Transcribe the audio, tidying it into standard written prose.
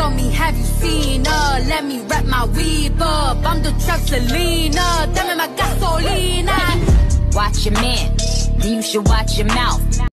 tell me, have you seen her? Let me wrap my weave up. I'm the trap Selena, dame más gasolina. Watch your man, then you should watch your mouth.